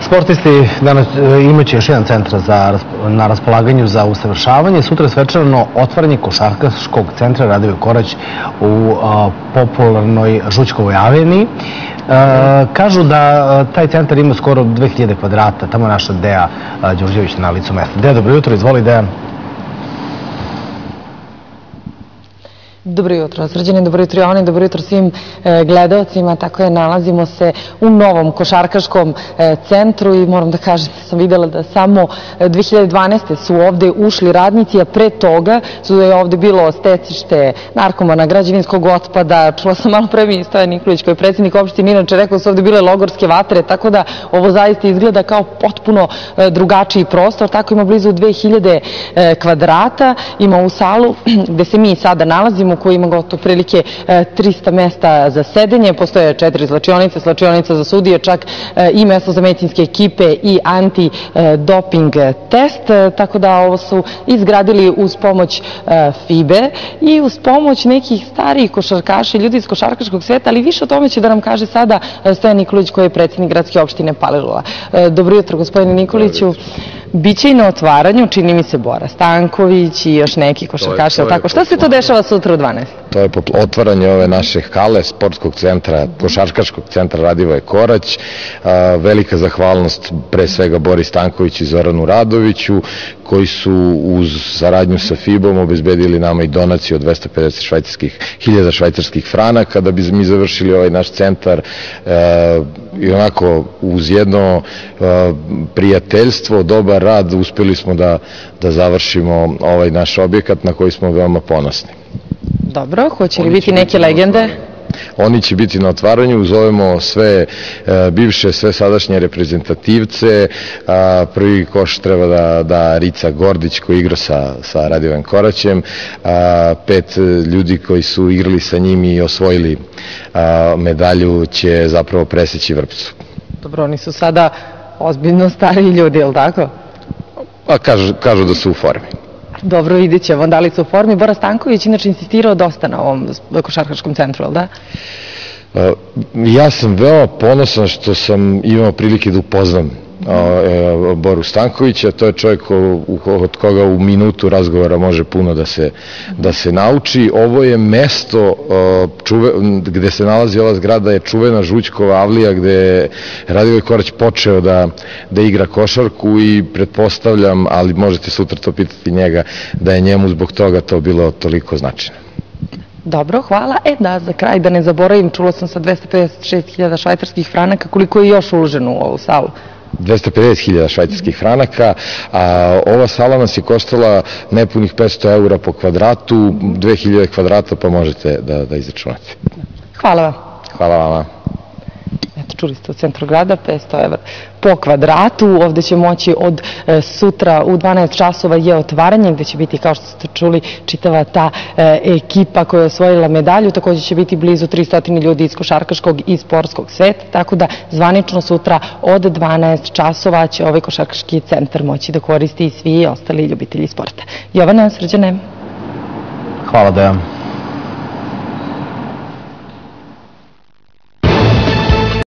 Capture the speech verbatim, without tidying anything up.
Sportisti danas imaće još jedan centar na raspolaganju za usavršavanje. Sutra je svečano otvaranje košarkaškog centra Radivoj Korać u popularnoj Žućkovoj aveniji. Kažu da taj centar ima skoro dve hiljade kvadrata. Tamo je naša Deja Đurđević na licu mesta. Deja, dobro jutro, izvoli Dejan. Dobro jutro, Srđane, dobro jutro Jovane, dobro jutro svim gledalcima. Tako je, nalazimo se u novom košarkaškom centru i moram da kažem da sam videla da samo dve hiljade dvanaeste. su ovde ušli radnici, a pre toga su je ovde bilo stecište narkomana, građevinskog otpada. Čula sam malo pre mi Stojan Nikolić koji je predsjednik opštine, inače rekao da su ovde bile logorske vatre, tako da ovo zaista izgleda kao potpuno drugačiji prostor. Tako ima blizu dve hiljade kvadrata, ima u salu gde se mi sada nalazimo, koji ima gotovo prilike trista mesta za sedenje. Postoje četiri slačionice, slačionica za sudije, čak i mesto za medicinske ekipe i antidoping test. Tako da ovo su izgradili uz pomoć FIBE i uz pomoć nekih starijih košarkaša i ljudi iz košarkaškog sveta, ali više o tome će da nam kaže sada Stojan Nikolić koji je predsjednik gradske opštine Palilula. Dobro jutro, gospodine Nikoliću. Biće i na otvaranju, čini mi se, Bora Stanković i još neki košarkaši. Šta se to dešava sutra u dvanaest? To je otvaranje ove naše hale, sportskog centra, košarkaškog centra Radivoj Korać. Velika zahvalnost pre svega Bori Stanković i Zoranu Radoviću, koji su uz saradnju sa FIBom obezbedili nama i donaciju od dvesta pedeset hiljada švajcarskih franaka da bi mi završili ovaj naš centar i onako uz jedno prijateljstvo, dobar rad, uspeli smo da završimo ovaj naš objekat na koji smo veoma ponosni. Dobro, hoće li biti neke legende? Oni će biti na otvaranju, zovemo sve bivše, sve sadašnje reprezentativce. Prvi koš treba da da Rica Gordić koji igra sa Radivojem Koraćem, pet ljudi koji su igrali sa njim i osvojili medalju će zapravo preseći vrpcu. Dobro, oni su sada ozbiljno stariji ljudi, je li tako? Kažu da su u formi. Dobro, vidjet ćemo da li su u formi. Bora Stanković inače insistirao dosta na ovom košarkaškom centru, ali da? Ja sam veoma ponosan što sam imao prilike da upoznam Boru Stankovića. To je čovjek od koga u minutu razgovora može puno da se nauči. Ovo je mesto gde se nalazi ova zgrada, je čuvena Žućkova avlija gde je Radivoj Korać počeo da igra košarku i pretpostavljam, ali možete sutra to pitati njega, da je njemu zbog toga to bilo toliko značajno. Dobro, hvala. E da, za kraj da ne zaboravim, čulo sam sa dvesta pedeset šest hiljada švajcarskih franaka, koliko je još uloženo u ovu salu? dvesta pedeset hiljada švajcarskih franaka, a ova sala nas je koštala nepunih petsto eura po kvadratu, dve hiljade kvadrata, pa možete da izračunate. Hvala vam. Hvala vama. Eto, čuli ste u centru grada, petsto evra po kvadratu. Ovde će moći od sutra u dvanaest časova je otvaranje, gde će biti, kao što ste čuli, čitava ta ekipa koja je osvojila medalju. Takođe će biti blizu tristo ljudi iz košarkaškog i sportskog sveta, tako da zvanično sutra od dvanaest časova će ovaj košarkaški centar moći da koristi i svi ostali ljubitelji sporta. Jovana, Srđane. Hvala, Dejan.